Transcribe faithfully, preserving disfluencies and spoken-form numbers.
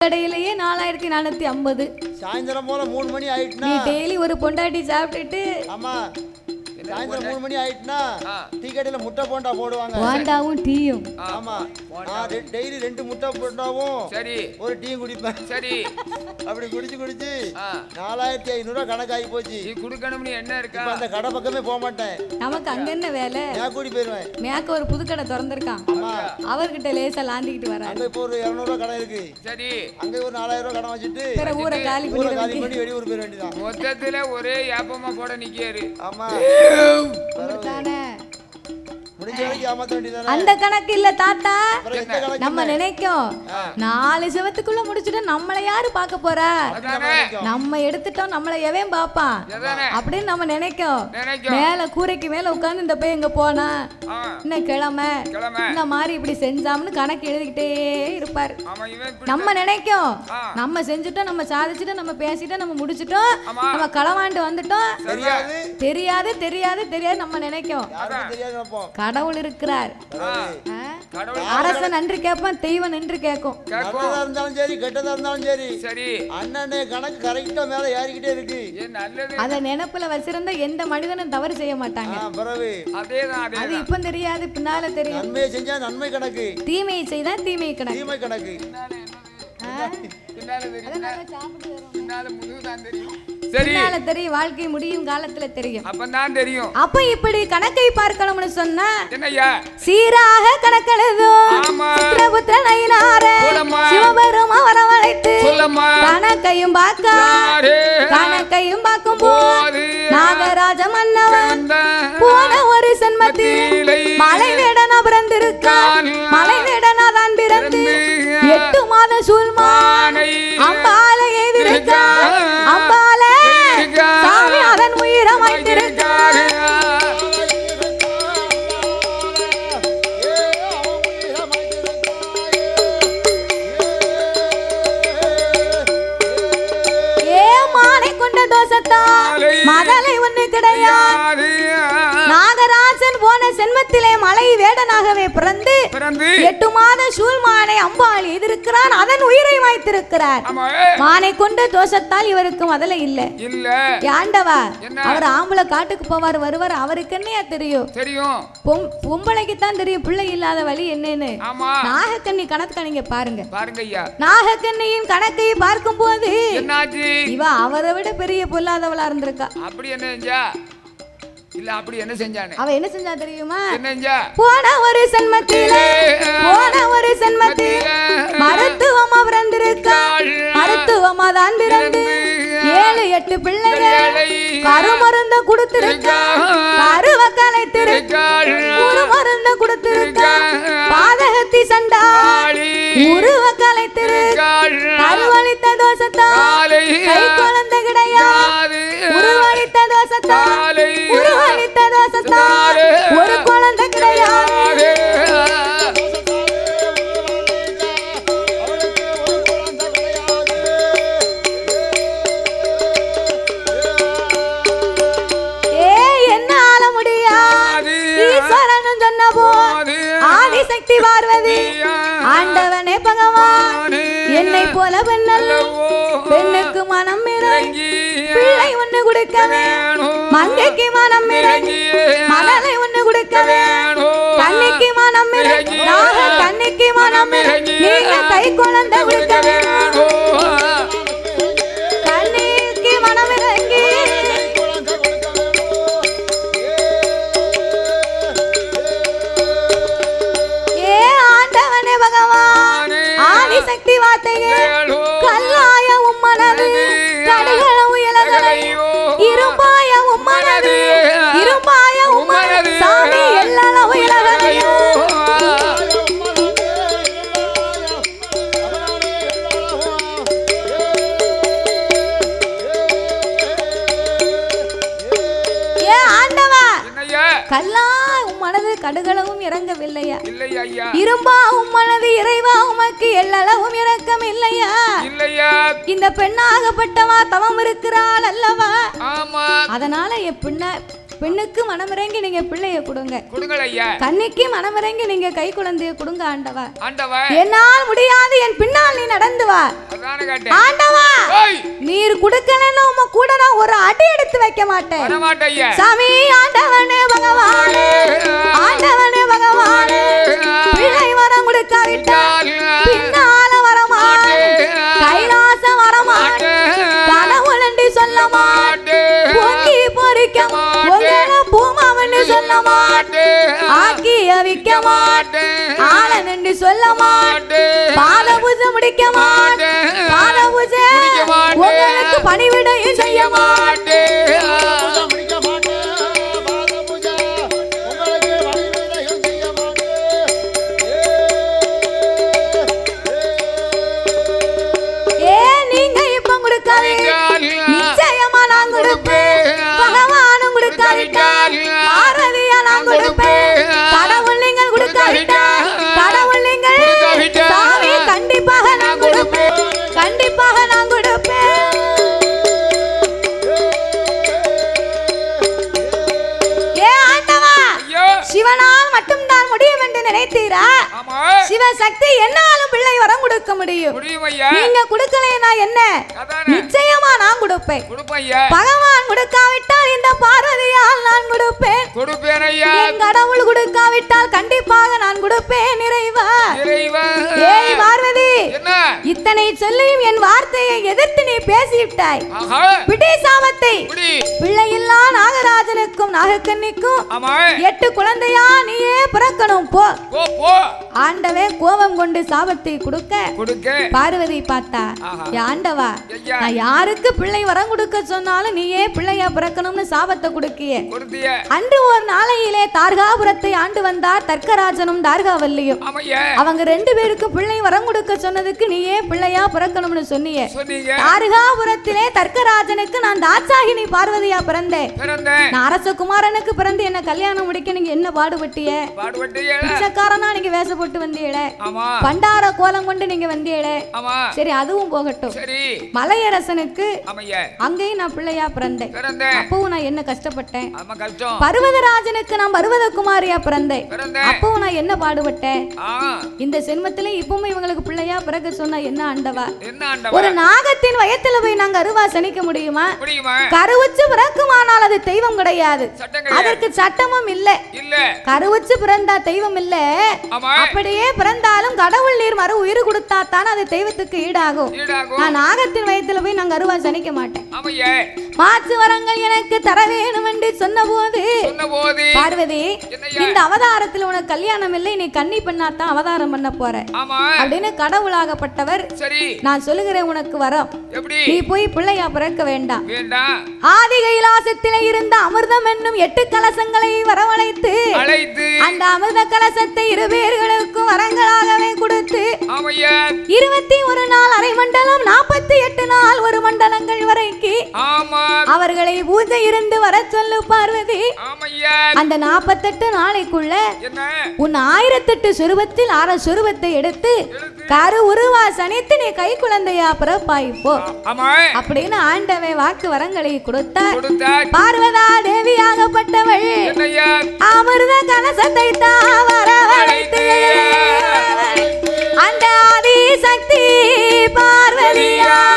கடையிலேயே நாலாயிரத்தி நானூத்தி ஐம்பது. சாயந்தரம் போல மூணு மணி ஆயிட்டுனா நீ டெய்லி ஒரு பொண்டாட்டி சாப்பிட்டுட்டு ஆமா சாயந்தரம் மூணு மணி ஆயிட்டுனா டீ கடையில முட்டை போண்டா போடுவாங்க. போண்டாவும் டீயும். ஆமா நான் டெய்லி ரெண்டு முட்டை போண்டாவும் சரி ஒரு டீ குடிப்பேன். சரி அப்படி குடிச்சு குடிச்சு நாலாயிரத்தி ஐநூறு ரூபாய் கணக்காகி போச்சு. நீ குடுக்கணும்னு என்ன இருக்கா? அந்த கடை பக்கமே போக மாட்டேன். நமக்கு அங்க என்ன வேலை? நான் கூடி போயிருவேன். மேக்க ஒரு புது கடை திறந்திருக்கான். அவர்கிட்ட லேசா லாந்திக்கிட்டு வராரு. அங்க இப்போ ஒரு இருநூறு ரூபாய் கடை இருக்கு. சரி அங்க ஒரு நாலாயிரம் ரூபாய் கடன் வச்சுட்டு வேற ஊரை காலி ஊரை காலி பண்ணி வெளியூர் போயிட வேண்டியதான். மொத்தத்துல ஒரே ஏப்பமா போட நிக்காரு. ஆமா தானே முடிஞ்ச வரைக்கும் ஏமாத்த வேண்டியதானே. அந்த கணக்கு இல்ல தாத்தா. நம்ம நினைக்கும் நாலு செவத்துக்குள்ள முடிச்சுட்டு நம்மள யாரு பாக்க போறா, நம்ம எடுத்துட்டோம் நம்மள எவன் பாப்பான் அப்படின்னு நம்ம நினைக்கும். மேல கூரைக்கு மேல உட்கார்ந்து இந்த பையன் எங்க போனா என்ன கிழமை இந்த மாதிரி இப்படி செஞ்சாம்னு கணக்கு எழுதிக்கிட்டே இருப்பாரு. நம்ம நினைக்கும் நம்ம செஞ்சுட்டோம், நம்ம சாதிச்சுட்டோம், நம்ம பேசிட்டோம், நம்ம முடிச்சுட்டோம், நம்ம களவாண்டு வந்துட்டோம். தெரியாது தெரியாது தெரியாது நம்ம நினைக்கும். கடவுள் இருக்கிறார். அரசன் நன்றி கேட்பான், தெய்வம் நின்று கேட்கும். நல்லதா இருந்தாலும் சரி கெட்டதா இருந்தாலும் சரி சரி அண்ணனே கணக்கு கரெக்டா மேல ஏறிக்கிட்டே இருக்கு. அத நினைப்புல வச்சிருந்தா எந்த மனிதனும் தவறு செய்ய மாட்டாங்க. அது இப்ப தெரியாது, பின்னால தெரியும். நன்மையை செஞ்சா நன்மை கணக்கு, தீமையை செய்தா தீமை கணக்கு. தீமை கணக்கு பின்னால தெரியும், வாழ்க்கை முடியும் காலத்துல தெரியும். அப்பதான் தெரியும். அப்ப இப்படி கணக்கை பார்க்கணும்னு சொன்னா என்னய்யா சீராக கணக்கெழுதும் சித்திரபுத்திரன் ஐயனாரே சிவபெருமா வரவழைத்து கணக்கையும் பார்க்க கணக்கையும் பார்க்கும் போது நாகராஜ மன்னவன் போன ஒரு சென்மத்தில் மலை வேடனா பிறந்திருக்கான். மலை வேடனா தான் பிறந்து எட்டு மாத சூழ்மானை அம்பால எதிர்க்கான். அம்பால சாமி அதன் உயிரை வைத்திருக்கான். மதலை ஒண்ணு கிடையாது. நாகராஜன் போன சென்மத்திலே மலை வேடனாகவே பிறந்து எட்டு மாத சூழ்மானை அம்பாள் எதிர்க்கிறான், அதன் உயிரை வைத்திருக்கிறார். மானை கொண்ட தோஷத்தால் இவருக்கு மதலை இல்ல. ஆண்டவா அவர் ஆம்பளை காட்டுக்கு போவார் வருவார், அவருக்கு என்னையா தெரியும்? பொம்பளைக்கு தான் தெரியும் பிள்ளை இல்லாத வழி என்னன்னு. நாகக்கண்ணி கணக்கு நீங்க பாருங்க பாருங்க. நாகக்கண்ணியின் கணக்கை பார்க்கும் போது இவ அவரை விட பெரிய பொல்லாதவளா இருந்திருக்கா. அப்படி என்ன செஞ்சா? இல்ல அப்படி என்ன செஞ்சானே? அவ என்ன செஞ்சா தெரியுமா? என்ன செஞ்சா? போன ஒரு சென்மத்திலே போன ஒரு சென்மத்திலே மருத்துவமா பிறந்திருக்கா. மருத்துவமா தான் பிறந்து ஏழு எட்டு பிள்ளைகள் கருமருந்த கொடுத்திருக்கா. கருவ கலைத்திருக்கா. ஒரு மருந்த கொடுத்திருக்கா. பாதகத்தி சண்டாளி உருவ கலைத்திருக்கா. கருவளித்த தோஷத்தால் கை குழந்தை கிடையாது. உருவளித்த தோஷத்தால் உருவளித்த தோஷத்தால் ஒரு குழந்தை கிடையாது. ஆதிசக்தி பார்வதி ஆண்டவனே பகவான் என்னை போல பெண்ணல்ல பெண்ணுக்கு மனம் இறங்கி பிள்ளை ஒண்ணு கொடுக்க வேணும். மங்கைக்கு மனம் இறங்கி மதலை ஒண்ணு கொடுக்க வேணும். கண்ணிக்கு மனம் இறங்கி நாக கண்ணிக்கு மனம் இறங்கி நீங்க கை குழந்தை கொடுக்க வேணும். கண்ணிக்கு மனம் இறங்கி பகவான் ஆதிசக்தி வார்த்தையே கல்லாய உம்மனது கடுகள உயலகளை இரும்பாய உம்மனது இரும்பாய உம்மனது சாமி எல்லா உயலகளையும் ஏ ஆண்டவா கல்லா உம்மனது கடுகளவும் இறங்கவில்லையா? இரும்பா உம்மனது இறைவா உமக்கு எல்லளவும் இறக்கம் இல்லையா? இந்த பெண்ணாகப்பட்டவா தவம் இருக்கிறாள் அல்லவா? அதனால என் பின்ன பெண்ணுக்கு மனமிறங்கி நீங்க பிள்ளைய கொடுங்க கொடுங்கள் ஐயா. கன்னிக்கு மனமிறங்கி நீங்க கை குழந்தைய கொடுங்க ஆண்டவா. ஆண்டவா என்னால் முடியாது, என் பின்னால் நீ நடந்து வா. அதானே கேட்டேன். ஆண்டவா நீர் கொடுக்கலன்னா உம கூட நான் ஒரு அடி எடுத்து வைக்க மாட்டேன். வர மாட்டேன் ஐயா. சாமி ஆண்டவனே பகவானே, ஆண்டவனே பகவானே, பிள்ளை வரம் கொடுக்காவிட்டால் பின்னால வரமாட்டேன், கைலாசம் வரமாட்டேன், கடவுளண்டி சொல்ல மாட்டேன், பொங்கி பொறிக்க உங்களை பூமாவன்னு சொல்ல மாட்டேன், ஆக்கி அவிக்க மாட்டேன், ஆளனண்டி சொல்ல மாட்டேன், பாத பூஜை முடிக்க மாட்டேன், பாத பூஜை உங்களுக்கு பணிவிடையும் செய்ய மாட்டேன். நிச்சயமா நான் கொடுப்பேன், பகவானும் கொடுக்காவிட்டால் ஆரதியா நான் கொடுப்பேன், கடவுள் நீங்கள் கொடுக்காவிட்டால் கடவுள் நீங்கள் சாமி கண்டிப்பாக நான் கொடுப்பேன், கண்டிப்பாக நான் கொடுப்பேன். ஏ ஆண்டவா, சிவனால் மட்டும்தான் முடியும் என்று நினைத்தீரா? சிவசக்தி என்னாலும் பிள்ளை வரம் கொடுக்க முடியும். நீங்க கொடுக்கலைன்னா என்ன? நிச்சயமா நான் கொடுப்பேன். பகவான் கொடுக்காவிட்டால் இந்த பார்வதியால் நான் கொடுப்பேன். என் கடவுள் கொடுக்காவிட்டால் கண்டிப்பாக நான் கொடுப்பேன். இறைவா, ஏய் பார்வதி, இத்தனை சொல்லியும் என் வார்த்தையை எதிர்த்து நீ பேசிவிட்டாய். பிடி சாபத்தை பிள்ளையில்லா நாகராஜனுக்கும் நாகக்கன்னிக்கும் எட்டு குழந்தையா நீயே பிறக்கணும் போ. ஆண்டவே கோபம் கொண்டு சாபத்தை கொடுக்க பார்வதி பார்த்தா, ஆண்டவா நான் யாருக்கு பிள்ளை வரம் கொடுக்க சொன்னாலும் நீயே பிள்ளையா பிறக்கணும்னு சாபத்தை கொடுக்கிய. அன்று ஒரு நாளையிலே தார்காபுரத்தை ஆண்டு வந்தார் தர்க்கராஜனும் தார்காவல்லியும். அவங்க ரெண்டு பேருக்கும் பிள்ளை வரம் கொடுக்க சொன்னதுக்கு நீயே பிள்ளையா பிறக்கணும்னு சொன்னீங்க. தார்காபுரத்திலே தர்க்கராஜனுக்கு நான் தாட்சாகினி பார்வதியா பிறந்தேன். நான் அரசகுமாரனுக்கு பிறந்து என்ன கல்யாணம் முடிக்க நீங்க என்ன பாடுபட்டிய? பிச்சைக்காரனா நீங்க வேஷ போட்டு வந்தீங்களே, பண்டார கோலம் கொண்டு நீங்க வந்தீங்களே, சரி அதுவும் போகட்டும். மலையரசனுக்கு அங்கேயும் நான் பிள்ளையா பிறந்தேன். அப்பவும் நான் என்ன கஷ்டப்பட்டேன். பர்வதராஜனுக்கு நான் பர்வதகுமாரியா பிறந்தேன். அப்பவும் நான் என்ன பாடுபட்டேன். இந்த சென்மத்திலே இப்பவும் இவங்களுக்கு பிள்ளையா பிறக்க சொன்னா என்ன ஆண்டவா? ஒரு நாகத்தின் வயத்துல போய் நாங்க அருவா சனிக்க முடியுமா? கருவுச்சு பிறக்குமானால் அது தெய்வம் கிடையாது, அதற்கு சட்டமும் இல்ல. கருவுச்சு பிறந்தா தெய்வம் இல்ல, அப்படியே பிறந்தாலும் கடவுள் நீர் மறு உயிர் கொடுத்தா தான் அது தெய்வத்துக்கு ஈடாகும். நான் நாகத்தின் வயத்துல போய் நாங்க அருவா சனிக்க மாட்டேன். மாற்று வரங்கள் எனக்கு தர வேணும் என்று சொன்ன போது பார்வதி, இந்த அவதாரத்தில் உனக்கு கல்யாணம் இல்லை, நீ கன்னி பெண்ணாத்தான் அவதாரம் பண்ண போற அப்படின்னு கடவுளாகப்பட்டவர் நான் சொல்லுகிறேன் உனக்கு வரம். நீ போய் பிள்ளையா பிறக்க வேண்டாம். ஆதி கைலாசத்திலே இருந்த அமிர்தம் என்னும் எட்டு கலசங்களை வரவழைத்து அந்த அமிர்த கலசத்தை இரு பேர்களுக்கும் வரங்களாகவே கொடுத்து இருபத்தி ஒரு நாள் அரை மண்டலம் நாற்பத்தி எட்டு நாள் ஒரு மண்டலங்கள் வரைக்கு அவர்களை பூஜை இருந்து வர சொல்லு பார்வதி. அந்த நாற்பத்தெட்டு நாளைக்குள்ள உன் ஆயிரத்தெட்டு சொருபத்தில் ஆற சொருபத்தை எடுத்து கரு உருவா சனித்து நீ கை குழந்தையா பிறப்பாய்ப்போ அப்படின்னு ஆண்டவே வாக்கு வரங்களை கொடுத்தார். பார்வதா தேவியாகப்பட்டவள் அமிர்த கலசத்தை தாவரவழைத்து அந்த ஆதி சக்தி பார்வதியா